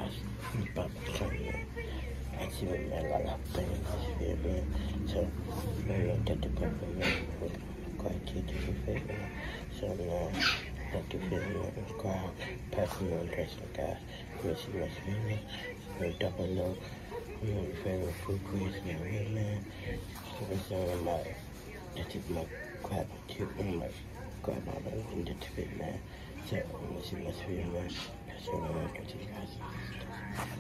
But actually, a lot of things here. So, very get to go for me. Quite to the favor. So, that to feel crowd, personal dressing guys, which was really double low. Favorite food quiz, man. So, it's all like, that is my crab, too. My crab, I'm the tip, man. So, this is my man. That's what I want to guys.